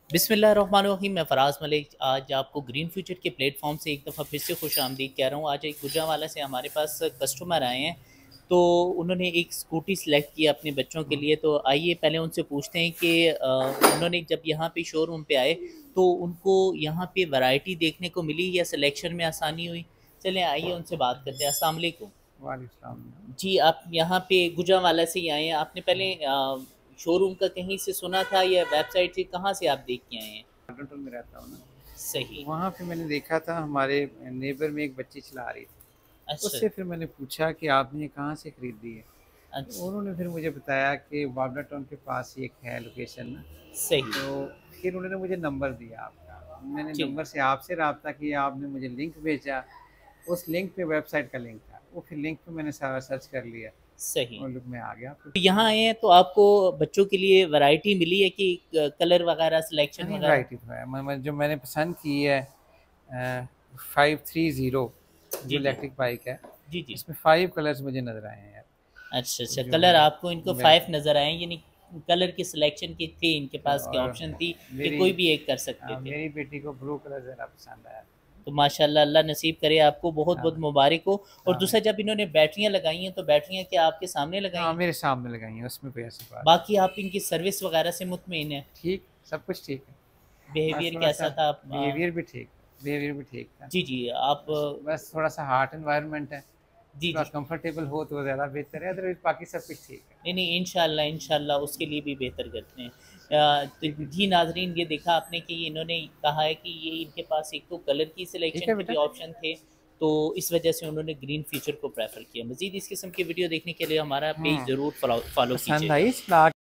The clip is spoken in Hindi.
बिस्मिल्लाहिर्रहमानिर्रहीम। मैं फ़राज़ मलिक आज आपको ग्रीन फ्यूचर के प्लेटफॉर्म से एक दफ़ा फिर से खुश आमदीद कह रहा हूँ। आज एक गुजरांवाला से हमारे पास कस्टमर आए हैं, तो उन्होंने एक स्कूटी सेलेक्ट की अपने बच्चों के लिए। तो आइए पहले उनसे पूछते हैं कि उन्होंने जब यहाँ पे शोरूम पे आए तो उनको यहाँ पे वैरायटी देखने को मिली या सिलेक्शन में आसानी हुई। चलें आइए उनसे बात करते हैं। अस्सलाम वालेकुम। वालेकुम। जी, आप यहाँ पे गुजरांवाला से ही आए हैं। आपने पहले शोरूम का कहीं से सुना था या वेबसाइट से, कहाँ से आप देख के आए हैं? टोरंटो में रहता हूँ ना, तो सही। वहाँ पे मैंने देखा था हमारे नेबर में एक बच्ची चला रही थी। अच्छा। उससे फिर मैंने पूछा कि आपने ये कहाँ से खरीदी है? तो अच्छा। उन्होंने फिर मुझे बताया कि बावड़ा टाउन के पास ही एक है लोकेशन ना। सही। तो फिर उन्होंने मुझे नंबर दिया आपका, मैंने जी। नंबर से आपसे रब्ता किया, आपने मुझे लिंक भेजा। उस लिंक पे वेबसाइट का लिंक था, वो फिर लिंक पे मैंने सारा सर्च कर लिया सही। और लुक में आ गया फिर। तो यहाँ आए हैं तो आपको बच्चों के लिए वैरायटी मिली है कि कलर वगैरह सिलेक्शन नहीं, वगैरह? वैरायटी तो है। जो मैंने पसंद की है 530 जो जी, जी। इलेक्ट्रिक बाइक है, जी, जी। इसमें 5 कलर्स मुझे नज़र आए हैं यार, अच्छा, अच्छा, जो कलर आपको इनको मेरे 5 नज़र आए, यानी कलर की सिलेक्शन की थी इनके पास, की और ऑप्शन थी कि मेरी कोई भी एक कर सकते थे। मेरी बेटी को ब्लू कलर ज़रा पसंद आया। तो माशाल्लाह, अल्लाह नसीब करे आपको, बहुत-बहुत आमीन, मुबारक हो। और दूसरा, आमीन। जब इन्होंने बैटरियाँ लगाई हैं तो बैटरियाँ क्या आपके सामने लगाई हाँ, हैं? मेरे सामने लगाई हैं, उसमें कोई ऐसी बात बाकी आप इनकी सर्विस वगैरह से मुतमिन हैं? ठीक, सब कुछ ठीक है। बस बिहेवियर थोड़ा-सा कैसा था बिहेवियर भी ठीक था। जी, जी, आप बस थोड़ा-सा हॉट एनवायरनमेंट है, जी, थोड़ा जी। कंफर्टेबल हो तो ज़्यादा बेहतर है, अदरवाइज़ बाकी सब कुछ ठीक है। नहीं, नहीं, इंशाल्लाह, इंशाल्लाह उसके लिए भी बेहतर करते हैं। तो ठीक है, जी नाज़रीन, ये देखा आपने कि इन्होंने कहा है कि ये इनके पास एक तो कलर की ठीक सिलेक्शन है के भी बेटा। ऑप्शन थे, तो इस वजह से उन्होंने ग्रीन फीचर को प्रेफ़र किया। मज़ीद इस किस्म की वीडियो देखने के लिए हमारा पेज हुँ, ज़रूर फ़ॉलो पसंद कीजिएगा। आई इस ब्लॉग